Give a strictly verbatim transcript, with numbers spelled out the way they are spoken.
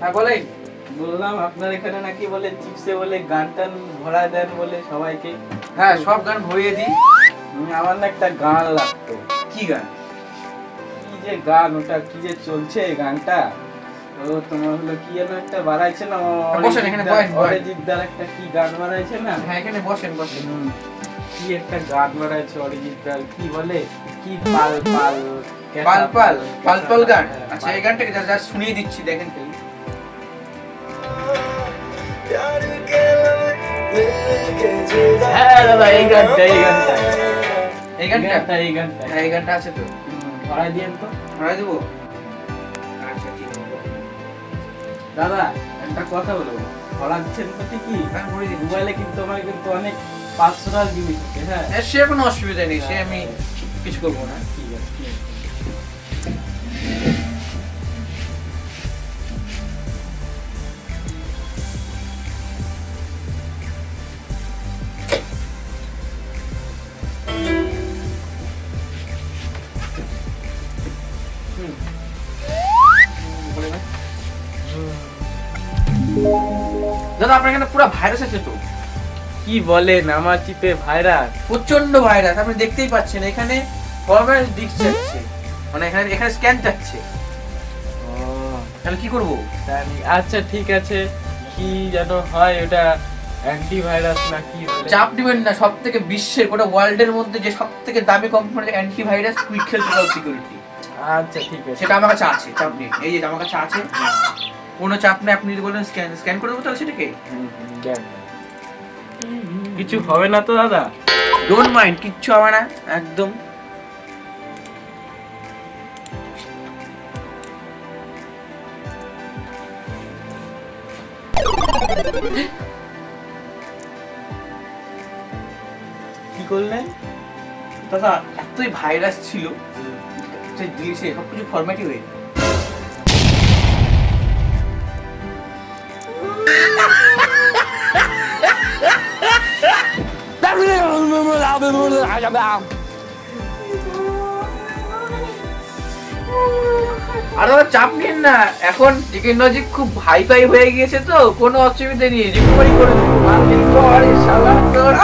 হ্যাঁ বলেন। বললাম আপনার এখানে নাকি বলে চিপসে বলে গান টান ভরা দেন বলে সবাইকে। হ্যাঁ সব গান ভরিয়ে দিই। আমার না একটা গান লাগতো। কি গান? কি যে গান ওটা কি যে চলছে গানটা, ও তোমার হলো কি যেন একটা বাড়াইছে না, বসেন এখানে বলেন। অরিজিৎদার একটা কি গান বাড়াইছে না? হ্যাঁ এখানে বসেন বসেন। কি একটা গান বাড়াইছে অরিজিৎদার, কি বলে কি পাল পাল পাল পাল পাল পাল গান। আচ্ছা এই গানটাকে যা শুনিয়ে দিচ্ছি দেখেন তো। হ্যাঁ দাদা এই গানটা এই গানটা এই গানটা এই গানটা হ্যাঁ এই গানটা আছে তো, ভরাই দিয়েন তো। ভরাই দেবো। আচ্ছা ঠিক আছে দাদা একটা কথা বলবো, ভরাচ্ছেন তো ঠিকই, হ্যাঁ ভরে দিই। মোবাইলে কিন্তু আমার কিন্তু অনেক পার্সোনাল জিনিস আছে। হ্যাঁ হ্যাঁ সে কোনো অসুবিধা নেই, সে আমি কিছু করবো না। ঠিক আছে। দাদা আপনার এখানে পুরো ভাইরাস আছে তো? কি বলেন, আমার চিপে ভাইরাস? প্রচন্ড ভাইরাস, আপনি দেখতেই পাচ্ছেন এখানে ফরম্যাট ডিস্ক যাচ্ছে, মানে এখানে এখানে স্ক্যান যাচ্ছে। ও তাহলে কি করবো? জানি। আচ্ছা ঠিক আছে, কি যেন হয় ওটা, অ্যান্টিভাইরাস না কি বলে? চাপ দিবেন না, সব থেকে বিশ্বের গোটা ওয়ার্ল্ডের মধ্যে যে সব থেকে দামি company antivirus Quick Heal security. আচ্ছা ঠিক আছে, সেটা আমার কাছে আছে, চাপ নেই। এই যে আমার কাছে আছে, কোনো চাপ নেই। আপনি যদি বলেন স্ক্যান স্ক্যান করে দেবো তাহলে সেটাকে কিছু হবে না তো দাদা? ডোন্ট মাইন্ড, কিচ্ছু হবে না একদম। কি করলেন দাদা? এতই ভাইরাস ছিল যে জিনিসে সবকিছু ফরম্যাটই হয়ে যায়। আর চাপ নিন না, এখন টেকনোলজি খুব হাই ফাই হয়ে গিয়েছে তো, কোনো অসুবিধা নেই, রিকভারি করে দেবো।